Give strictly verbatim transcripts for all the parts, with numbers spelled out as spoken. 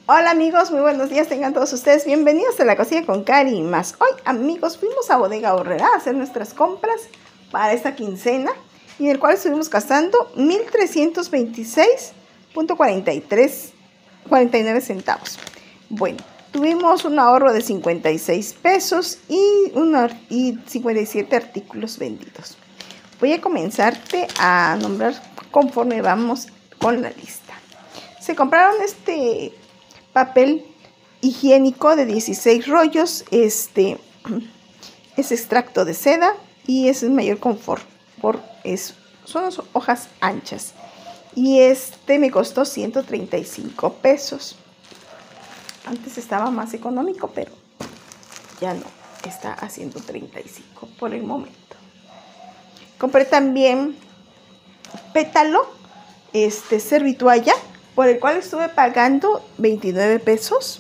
Hola amigos, muy buenos días, tengan todos ustedes bienvenidos a la cocina con Cari y más. Hoy amigos fuimos a Bodega Aurrerá a hacer nuestras compras para esta quincena y en el cual estuvimos gastando mil trescientos veintiséis punto cuarenta y nueve centavos. Bueno, tuvimos un ahorro de cincuenta y seis pesos y, una, y cincuenta y siete artículos vendidos. Voy a comenzarte a nombrar conforme vamos con la lista. Se compraron este papel higiénico de dieciséis rollos, este es extracto de seda y es el mayor confort, por eso son hojas anchas y este me costó ciento treinta y cinco pesos. Antes estaba más económico, pero ya no, está a ciento treinta y cinco por el momento. Compré también pétalo, este servitualla, por el cual estuve pagando veintinueve pesos.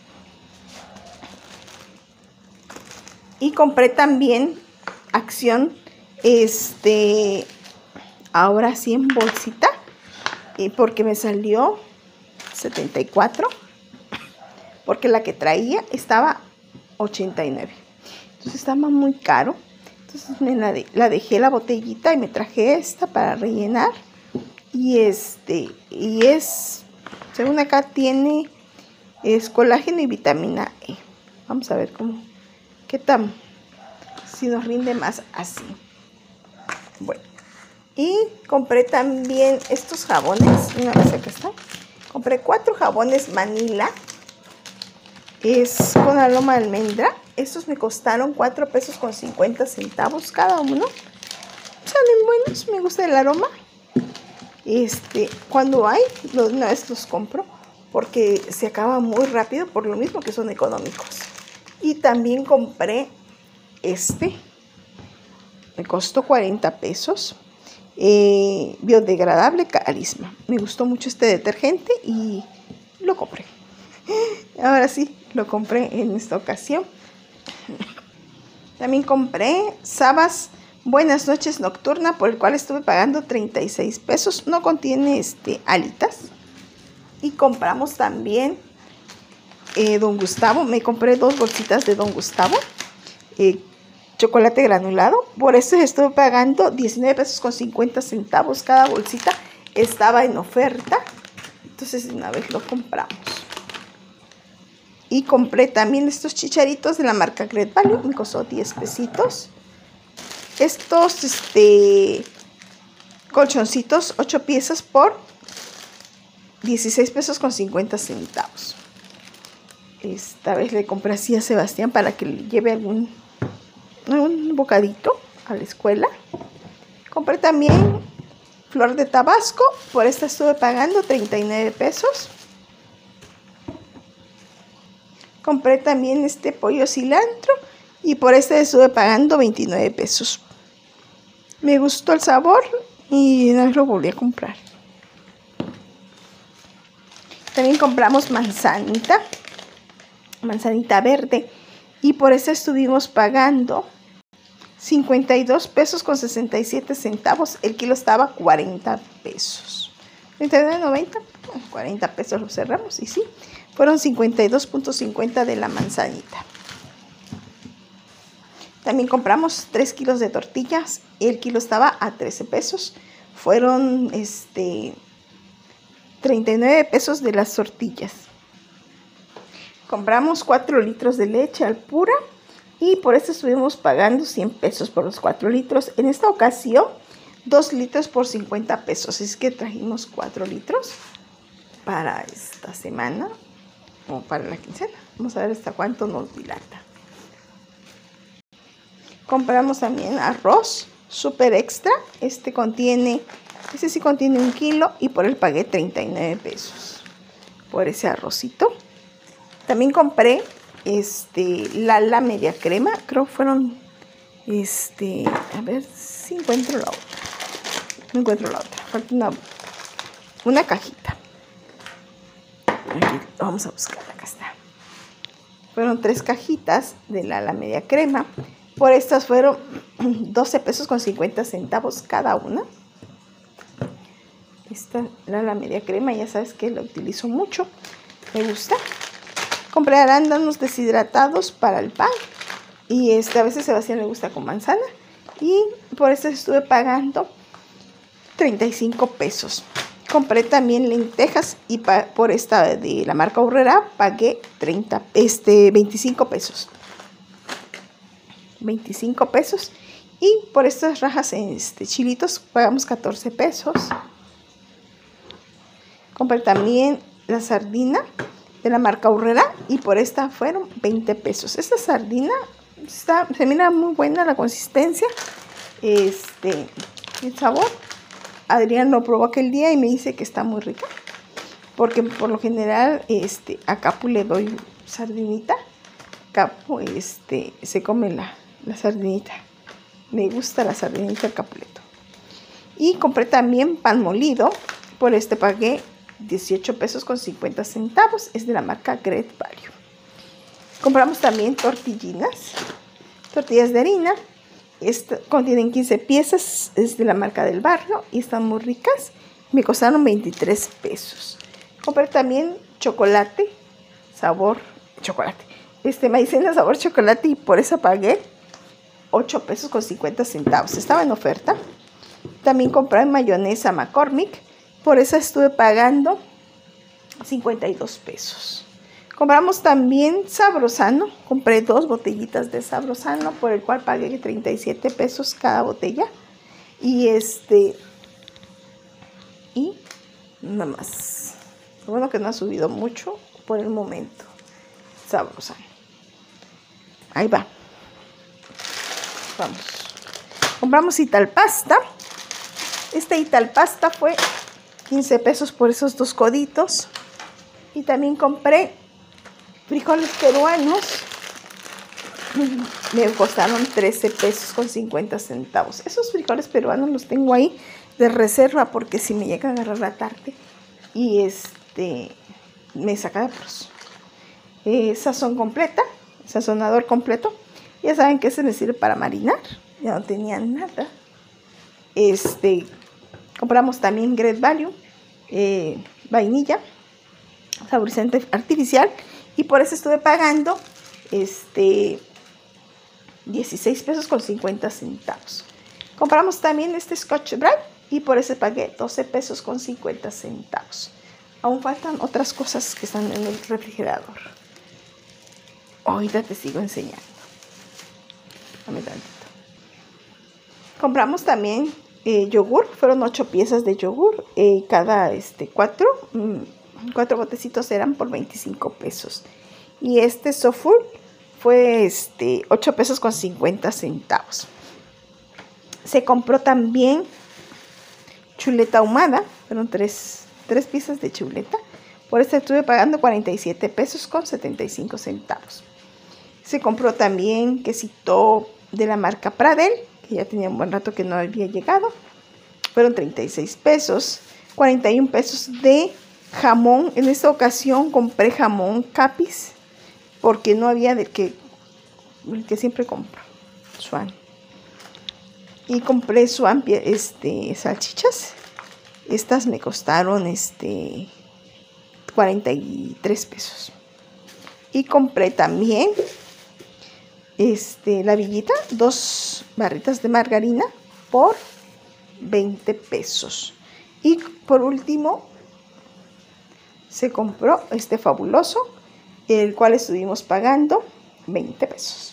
Y compré también acción, este, ahora sí en bolsita, eh, porque me salió setenta y cuatro, porque la que traía estaba ochenta y nueve. Entonces estaba muy caro. Entonces me la, de, la dejé la botellita y me traje esta para rellenar. Y este, y es, según acá tiene, es colágeno y vitamina E. Vamos a ver cómo, qué tan, si nos rinde más así. Bueno, y compré también estos jabones, una vez acá está. Compré cuatro jabones Manila, es con aroma de almendra. Estos me costaron cuatro pesos con cincuenta centavos cada uno. Salen buenos, me gusta el aroma. Este, cuando hay, una vez los compro porque se acaba muy rápido, por lo mismo que son económicos. Y también compré este, me costó cuarenta pesos, eh, biodegradable Carisma. Me gustó mucho este detergente y lo compré. Ahora sí, lo compré en esta ocasión. También compré Sabas Buenas Noches Nocturna, por el cual estuve pagando treinta y seis pesos. No contiene este, alitas. Y compramos también eh, Don Gustavo. Me compré dos bolsitas de Don Gustavo. Eh, chocolate granulado. Por eso estuve pagando diecinueve pesos con cincuenta centavos cada bolsita. Estaba en oferta. Entonces de una vez lo compramos. Y compré también estos chicharitos de la marca Great Value. Me costó diez pesitos. Estos este, colchoncitos, ocho piezas por dieciséis pesos con cincuenta centavos. Esta vez le compré así a Sebastián para que le lleve algún, algún bocadito a la escuela. Compré también flor de Tabasco. Por esta estuve pagando treinta y nueve pesos. Compré también este pollo cilantro y por este estuve pagando veintinueve pesos. Me gustó el sabor y no lo volví a comprar. También compramos manzanita, manzanita verde, y por esta estuvimos pagando cincuenta y dos pesos con sesenta y siete centavos. El kilo estaba cuarenta pesos. treinta y nueve noventa, cuarenta pesos lo cerramos y sí, fueron cincuenta y dos punto cincuenta de la manzanita. También compramos tres kilos de tortillas. El kilo estaba a trece pesos. Fueron este, treinta y nueve pesos de las tortillas. Compramos cuatro litros de leche al pura. Y por eso estuvimos pagando cien pesos por los cuatro litros. En esta ocasión, dos litros por cincuenta pesos. Es que trajimos cuatro litros para esta semana. O para la quincena. Vamos a ver hasta cuánto nos dilata. Compramos también arroz super extra. Este contiene, este sí contiene un kilo y por él pagué treinta y nueve pesos por ese arrocito. También compré este Lala media crema. Creo que fueron, este, a ver si encuentro la otra. No encuentro la otra. Falta una, una cajita. Aquí vamos a buscarla. Acá está. Fueron tres cajitas de Lala media crema. Por estas fueron doce pesos con cincuenta centavos cada una. Esta Lala media crema, ya sabes que la utilizo mucho. me gusta. Compré arándanos deshidratados para el pan. Y este, a veces a Sebastián le gusta con manzana. Y por eso estuve pagando treinta y cinco pesos. Compré también lentejas y por esta de la marca Aurrera pagué treinta, este, veinticinco pesos. veinticinco pesos. Y por estas rajas este, chilitos pagamos catorce pesos. Compré también la sardina de la marca Aurrera y por esta fueron veinte pesos. Esta sardina está, se mira muy buena la consistencia, este, el sabor. Adrián lo probó aquel día y me dice que está muy rica, porque por lo general este, a Capu le doy sardinita. Capu este, se come la, la sardinita. Me gusta la sardinita al Capuleto. Y compré también pan molido. Por este pagué dieciocho pesos con cincuenta centavos. Es de la marca Great Value. Compramos también tortillinas. Tortillas de harina. Esta, contienen quince piezas. Es de la marca del barrio. Y están muy ricas. Me costaron veintitrés pesos. Compré también chocolate. Sabor chocolate. Este maicena sabor chocolate. Y por eso pagué ocho pesos con cincuenta centavos. Estaba en oferta. También compré mayonesa McCormick. Por esa estuve pagando cincuenta y dos pesos. Compramos también Sabrosano. Compré dos botellitas de Sabrosano, por el cual pagué treinta y siete pesos cada botella. Y este... Y nada más. Bueno, que no ha subido mucho por el momento. Sabrosano. Ahí va. Vamos. Compramos Italpasta. Esta Italpasta fue quince pesos por esos dos coditos. Y también compré frijoles peruanos. Me costaron trece pesos con cincuenta centavos. Esos frijoles peruanos los tengo ahí de reserva, porque si me llega a agarrar la tarde y este me saca de apuros. Eh, sazón completa, sazonador completo. Ya saben que se me sirve para marinar. Ya no tenía nada. Este, compramos también Great Value, eh, vainilla, saborizante artificial. Y por eso estuve pagando este, dieciséis pesos con cincuenta centavos. Compramos también este Scotch Brite y por eso pagué doce pesos con cincuenta centavos. Aún faltan otras cosas que están en el refrigerador. Ahorita te sigo enseñando. Dame tantito. Compramos también eh, yogur. Fueron ocho piezas de yogur. Eh, cada este, cuatro, mmm, cuatro botecitos eran por veinticinco pesos. Y este Soful fue este, ocho pesos con cincuenta centavos. Se compró también chuleta ahumada. Fueron tres, tres piezas de chuleta. Por esto estuve pagando cuarenta y siete pesos con setenta y cinco centavos. Se compró también quesito de la marca Pradel, que ya tenía un buen rato que no había llegado. Fueron treinta y seis pesos. cuarenta y un pesos de jamón. En esta ocasión compré jamón Capis, porque no había del que, el que siempre compro, Swan. Y compré Swan este, salchichas. Estas me costaron este, cuarenta y tres pesos. Y compré también este, la villita, dos barritas de margarina por veinte pesos. Y por último se compró este fabuloso, el cual estuvimos pagando veinte pesos.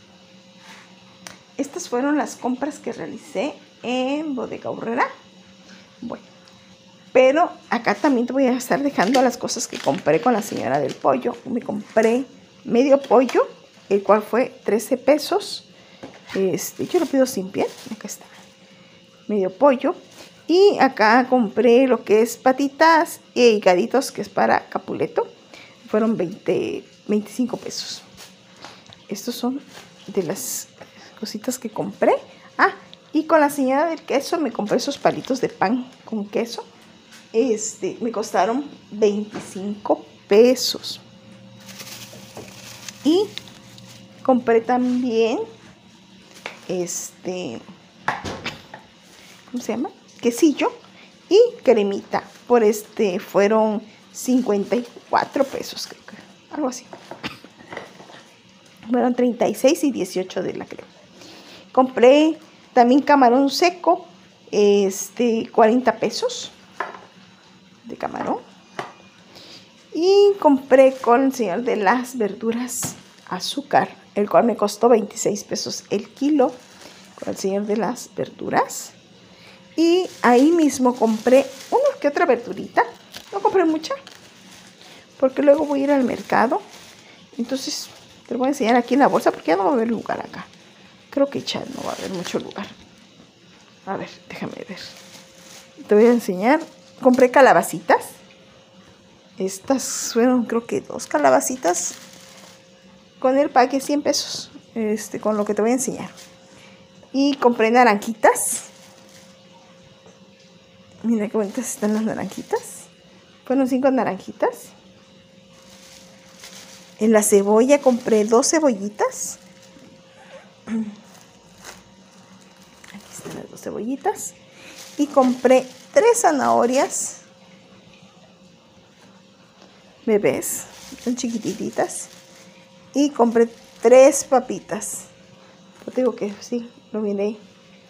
Estas fueron las compras que realicé en Bodega Aurrera. Bueno, pero acá también te voy a estar dejando las cosas que compré con la señora del pollo. Me compré medio pollo, el cual fue trece pesos. Este, yo lo pido sin piel. Acá está. Medio pollo. Y acá compré lo que es patitas y higaditos, que es para Capuleto. Fueron veinte, veinticinco pesos. Estos son de las cositas que compré. Ah, y con la señora del queso me compré esos palitos de pan con queso. Este, me costaron veinticinco pesos. Y compré también este, ¿cómo se llama? Quesillo y cremita. Por este fueron cincuenta y cuatro pesos, creo que, algo así. Fueron treinta y seis y dieciocho de la crema. Compré también camarón seco, este, cuarenta pesos de camarón. Y compré con el señor de las verduras azúcar, el cual me costó veintiséis pesos el kilo, con el señor de las verduras. Y ahí mismo compré una que otra verdurita, no compré mucha, porque luego voy a ir al mercado. Entonces te lo voy a enseñar aquí en la bolsa, porque ya no va a haber lugar acá. Creo que ya no va a haber mucho lugar. A ver, déjame ver. Te voy a enseñar. Compré calabacitas. Estas fueron, creo que dos calabacitas. Con el paquete cien pesos. Este, con lo que te voy a enseñar. Y compré naranjitas. Mira qué bonitas están las naranjitas. Fueron cinco naranjitas. En la cebolla compré dos cebollitas. Aquí están las dos cebollitas. Y compré tres zanahorias bebés, son chiquititas. Y compré tres papitas. Yo digo que sí, lo miré.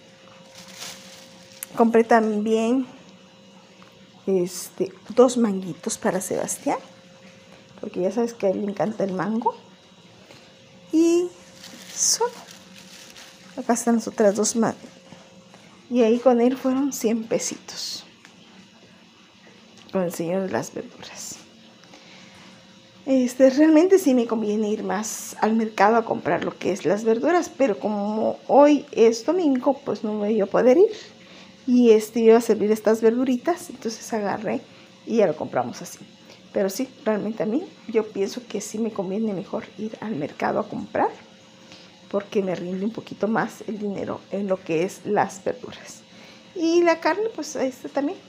Compré también este, dos manguitos para Sebastián, porque ya sabes que a él le encanta el mango. Y solo acá están las otras dos mangos. Y ahí con él fueron cien pesitos. Con el señor de las verduras. Este, realmente sí me conviene ir más al mercado a comprar lo que es las verduras, pero como hoy es domingo, pues no voy a poder ir. Y este iba a servir estas verduritas, entonces agarré y ya lo compramos así. Pero sí, realmente a mí, yo pienso que sí me conviene mejor ir al mercado a comprar, porque me rinde un poquito más el dinero en lo que es las verduras. Y la carne, pues este también,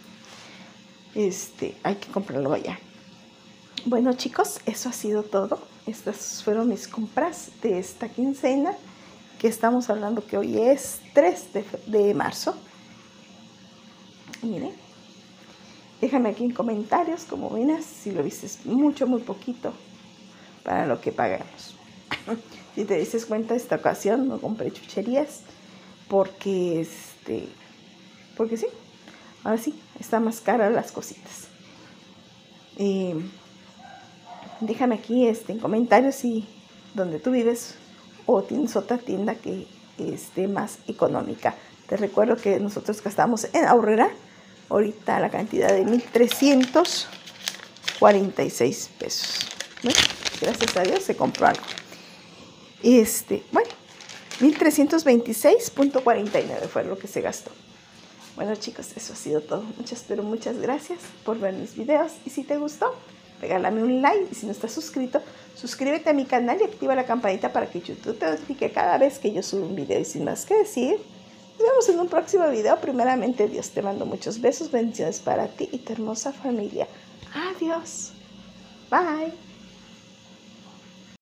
este, hay que comprarlo allá. Bueno chicos, eso ha sido todo. Estas fueron mis compras de esta quincena, que estamos hablando que hoy es tres de marzo. Miren, déjame aquí en comentarios como ven, si lo viste mucho, muy poquito para lo que pagamos. Si te dices cuenta, esta ocasión no compré chucherías porque este porque sí, ahora sí, está más cara las cositas. Eh, déjame aquí este, en comentarios si donde tú vives o tienes otra tienda que esté más económica. Te recuerdo que nosotros gastamos en Aurrera ahorita la cantidad de mil trescientos cuarenta y seis pesos. Bueno, gracias a Dios se compró algo. Este, bueno, mil trescientos veintiséis punto cuarenta y nueve fue lo que se gastó. Bueno chicos, eso ha sido todo. Muchas, pero muchas gracias por ver mis videos. Y si te gustó, regálame un like. Y si no estás suscrito, suscríbete a mi canal y activa la campanita para que YouTube te notifique cada vez que yo subo un video. Y sin más que decir, nos vemos en un próximo video. Primeramente, Dios, te mando muchos besos, bendiciones para ti y tu hermosa familia. Adiós. Bye.